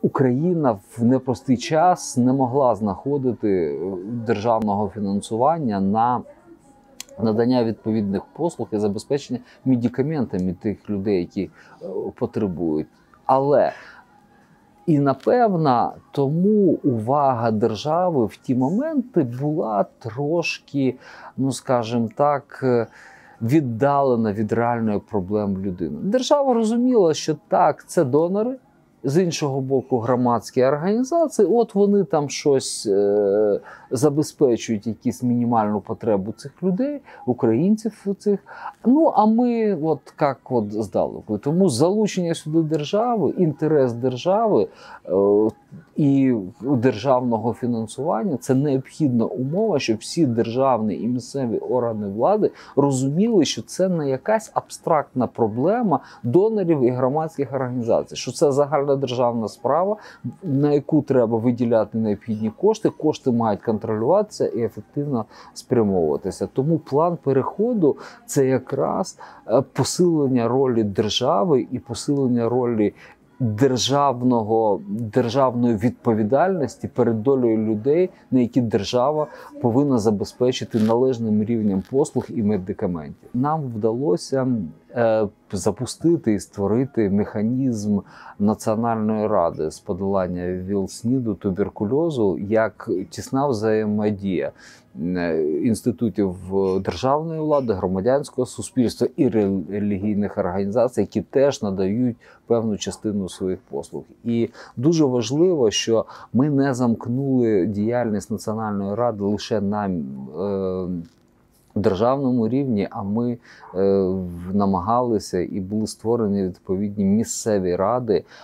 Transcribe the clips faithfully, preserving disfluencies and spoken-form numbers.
Україна в непростий час не могла знаходити державного фінансування на надання відповідних послуг і забезпечення медикаментами тих людей, які потребують. Але і, напевно, тому увага держави в ті моменти була трошки, ну, скажімо так, віддалена від реальної проблеми людини. Держава розуміла, що так, це донори, з іншого боку, громадські організації, от вони там щось е, забезпечують, якісь мінімальну потребу цих людей, українців цих. Ну, а ми от як от здалеку. Тому залучення сюди держави, інтерес держави е, і державного фінансування – це необхідна умова, щоб всі державні і місцеві органи влади розуміли, що це не якась абстрактна проблема донорів і громадських організацій, що це загальна державна справа, на яку треба виділяти необхідні кошти, кошти мають контролюватися і ефективно спрямовуватися. Тому план переходу – це якраз посилення ролі держави і посилення ролі державного, державної відповідальності перед долею людей, на які держава повинна забезпечити належним рівнем послуг і медикаментів. Нам вдалося е, запустити і створити механізм Національної ради з подолання ВІЛ-СНІДу, туберкульозу, як тісна взаємодія інститутів державної влади, громадянського суспільства і релігійних організацій, які теж надають певну частину своїх послуг. І дуже важливо, що ми не замкнули діяльність Національної ради лише на е, державному рівні, а ми е, намагалися і були створені відповідні місцеві ради е,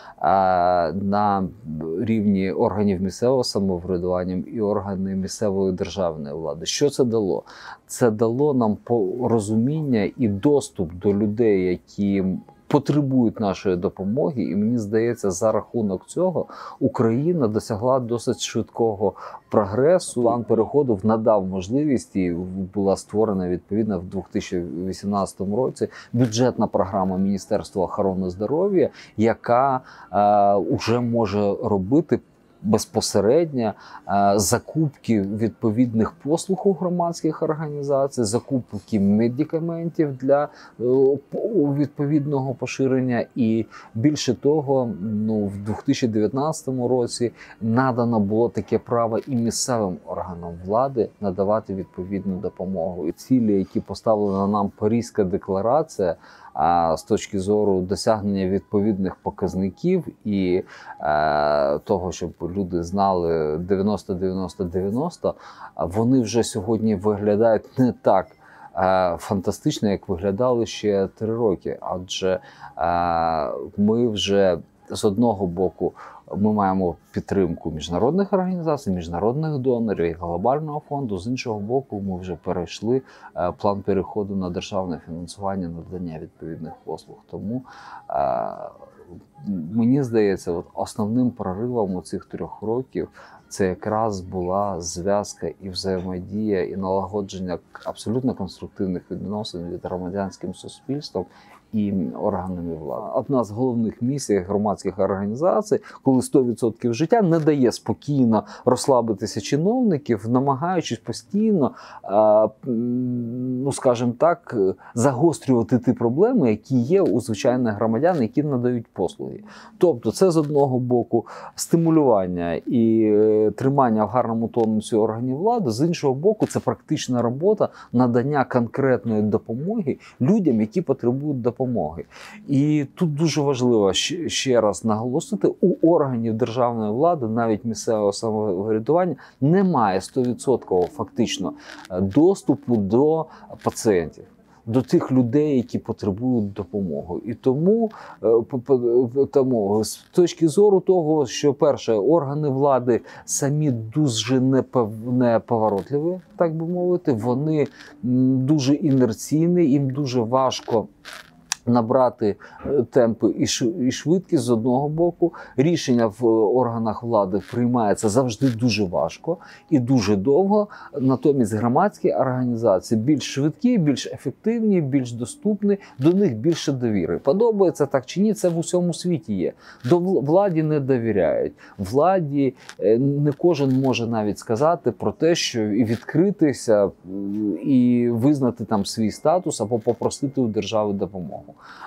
на рівні органів місцевого самоврядування і органи місцевої державної влади. Що це дало? Це дало нам порозуміння і доступ до людей, які потребують нашої допомоги, і мені здається, за рахунок цього Україна досягла досить швидкого прогресу. План переходу надав можливість, і була створена відповідно в дві тисячі вісімнадцятому році бюджетна програма Міністерства охорони здоров'я, яка е, вже може робити безпосередньо е, закупки відповідних послуг у громадських організацій, закупки медикаментів для е, відповідного поширення. І більше того, ну, в дві тисячі дев'ятнадцятому році надано було таке право і місцевим органам влади надавати відповідну допомогу. І цілі, які поставлена нам Паризька декларація, а з точки зору досягнення відповідних показників і е, того, щоб люди знали дев'яносто дев'яносто дев'яносто, вони вже сьогодні виглядають не так е, фантастично, як виглядали ще три роки. Адже е, ми вже з одного боку ми маємо підтримку міжнародних організацій, міжнародних донорів і глобального фонду. З іншого боку, ми вже перейшли план переходу на державне фінансування надання відповідних послуг. Тому е, мені здається, от основним проривом у цих трьох років це якраз була зв'язка і взаємодія, і налагодження абсолютно конструктивних відносин від громадянським суспільством і органами влади. Одна з головних місій громадських організацій, коли сто відсотків життя не дає спокійно розслабитися чиновників, намагаючись постійно, ну скажімо так, загострювати ті проблеми, які є у звичайних громадян, які надають послуги. Тобто це з одного боку стимулювання і тримання в гарному тонусі органів влади, з іншого боку це практична робота надання конкретної допомоги людям, які потребують допомоги. Допомоги. І тут дуже важливо ще раз наголосити, у органів державної влади, навіть місцевого самоврядування, немає сто відсотків фактично доступу до пацієнтів, до тих людей, які потребують допомоги. І тому, тому з точки зору того, що, перше, органи влади самі дуже неповоротливі, так би мовити, вони дуже інерційні, їм дуже важко набрати темпи і швидкість з одного боку. Рішення в органах влади приймається завжди дуже важко і дуже довго. Натомість громадські організації більш швидкі, більш ефективні, більш доступні, до них більше довіри. Подобається так чи ні, це в усьому світі є. До владі не довіряють. Владі не кожен може навіть сказати про те, що і відкритися, і визнати там свій статус або попросити у держави допомогу.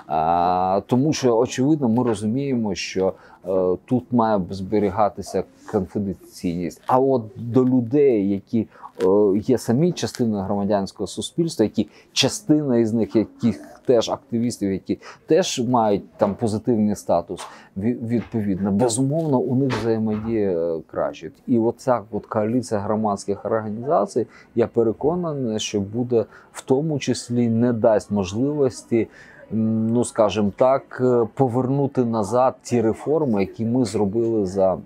А, тому що, очевидно, ми розуміємо, що е, тут має зберігатися конфіденційність. А от до людей, які е, є самі частиною громадянського суспільства, які частина із них, яких теж активістів, які теж мають там позитивний статус, відповідно, безумовно, у них взаємодія краще. І оця от коаліція громадських організацій, я переконаний, що буде в тому числі не дасть можливості, ну, скажімо так, повернути назад ті реформи, які ми зробили за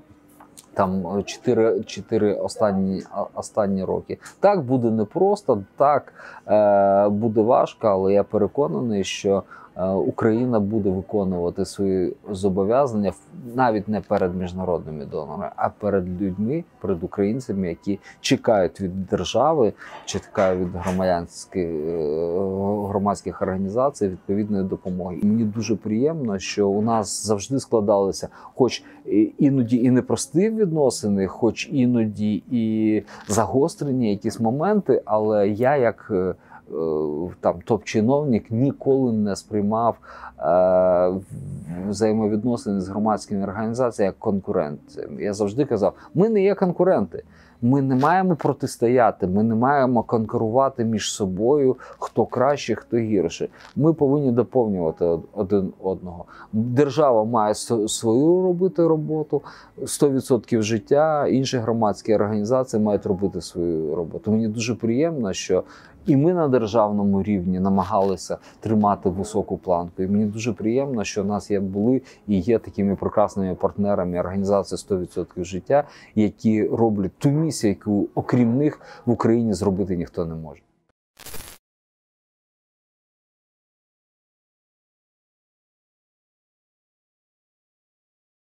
там чотири останні, останні роки. Так, буде непросто, так, е, буде важко, але я переконаний, що Україна буде виконувати свої зобов'язання навіть не перед міжнародними донорами, а перед людьми, перед українцями, які чекають від держави, чекають від громадянських, громадських організацій відповідної допомоги. І мені дуже приємно, що у нас завжди складалися, хоч іноді і непрості відносини, хоч іноді і загострені якісь моменти, але я як там топ-чиновник ніколи не сприймав е, взаємовідносини з громадськими організаціями як конкуренціями. Я завжди казав, ми не є конкуренти. Ми не маємо протистояти, ми не маємо конкурувати між собою, хто краще, хто гірше. Ми повинні доповнювати один одного. Держава має свою робити роботу, сто відсотків життя, інші громадські організації мають робити свою роботу. Мені дуже приємно, що і ми на державному рівні намагалися тримати високу планку. І мені дуже приємно, що в нас є, були і є такими прекрасними партнерами організації сто відсотків життя, які роблять ту місію, яку окрім них в Україні зробити ніхто не може.